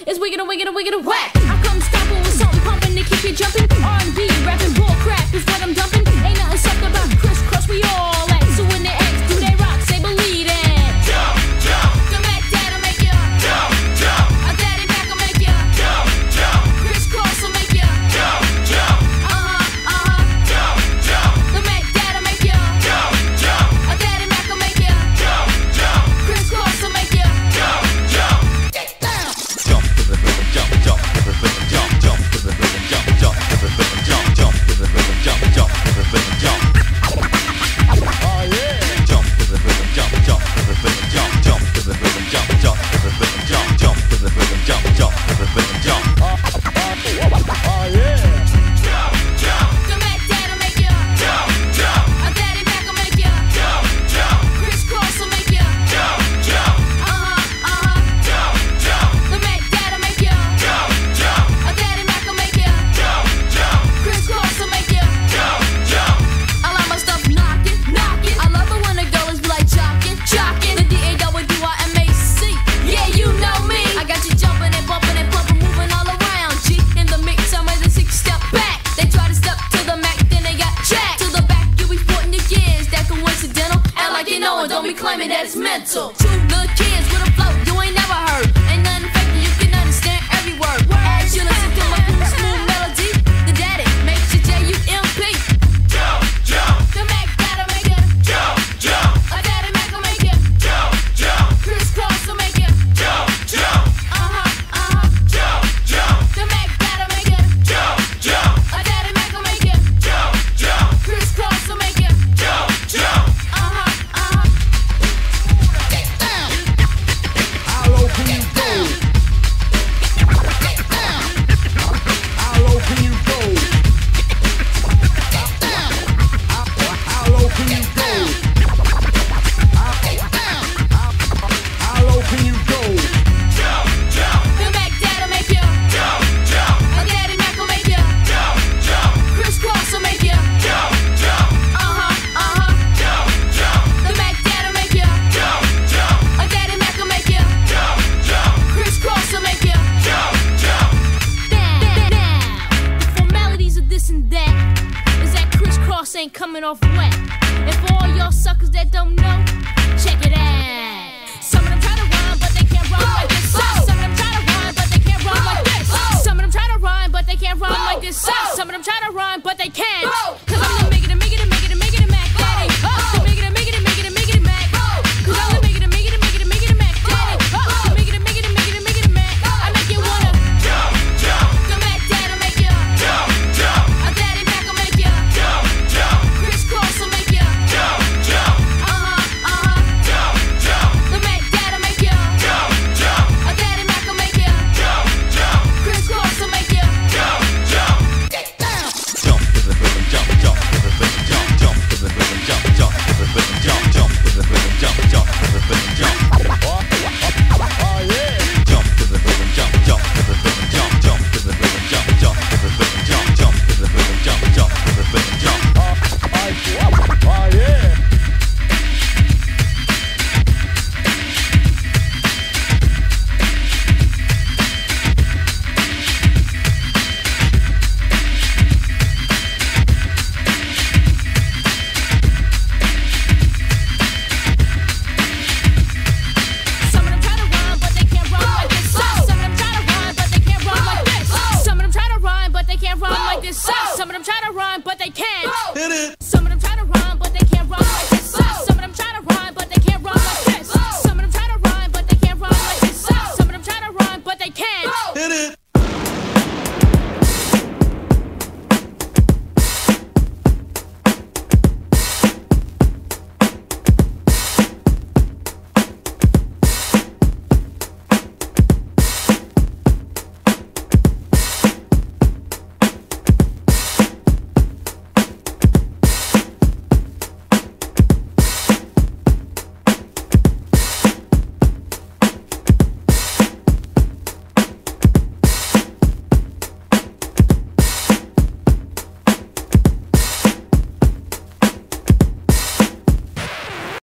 It's wicked and wicked and wicked and whack. I come stomping with something pumping to keep you jumping. R&B, rapping, bull crap is what I'm dumping. Ain't nothing sucked about crisscross, we all at. So when they ask, do they rock? Say believe that. Jump, jump. The Mac Dad'll make ya jump, jump. A Daddy Mac will make ya Jump, jump. crisscross will make ya Jump, jump. Jump, jump. The Mac Dad'll make ya Jump, jump. A Daddy Mac will make ya Jump, jump. crisscross will make ya Jump, jump. Jump to the rhythm, jump, jump to the rhythm, jump, jump to the rhythm, jump, jump to the rhythm, jump, jump to the rhythm, jump, jump to the rhythm, jump. Oh yeah. Jump to the rhythm, jump, jump to the rhythm, jump, jump to the rhythm, jump, jump to the rhythm, jump, jump to the rhythm, jump, jump to the rhythm, jump. Oh yeah. Jump, jump. The Mac Dad'll make ya Jump, jump. A Daddy Mac will make ya Jump, jump. crisscross will make ya Jump, jump. Jump, jump. The Mac Dad'll make ya Jump, jump. A Daddy Mac will make ya Jump, jump. crisscross will make ya Jump, jump. I like my stuff knocking, knocking. I love it when the girls be like jocking, jocking. The DAWDYMAC. Yeah, you know me. I got you jumping and bumping and pumping, moving all around. G in the mix, I'm ready to 6-step back. They try to step to the Mac, then they got jacked. To the back, you be sporting your gears. That coincidental. Act like you know it, don't be claiming that it's mental. Two little kids with a flow you ain't never heard. Ain't nothing fake, you can understand every word. As you listen to my cool, smooth melody, the daddy makes you JUMP. Jump, jump. The Mac Dad'll make ya Jump, jump. A Daddy Mac will make ya Jump, jump. crisscross will make ya Jump, jump. Jump, jump. The Mac Dad'll make ya Jump, jump. A Daddy Mac will make ya Jump, jump. crisscross will make ya Jump, jump. How low can you go? How low can you go? How low can you go? How low can you go? Jump, jump. The Mac Dad'll make ya Jump, jump. A Daddy Mac will make ya Jump, jump. crisscross will make ya Jump, jump. Jump, jump. The Mac Dad'll make ya Jump, jump. A Daddy Mac will make ya Jump, jump. crisscross will make ya Jump, jump. Now, the formalities of this and that is that crisscross ain't coming off wet. And for all y'all suckers that don't know, check it out. Some of them try to rhyme, but they can't rhyme like this. Some of them try to rhyme, but they can't rhyme like this. Some of them try to rhyme, but they can't rhyme like this. Some of them try to rhyme, but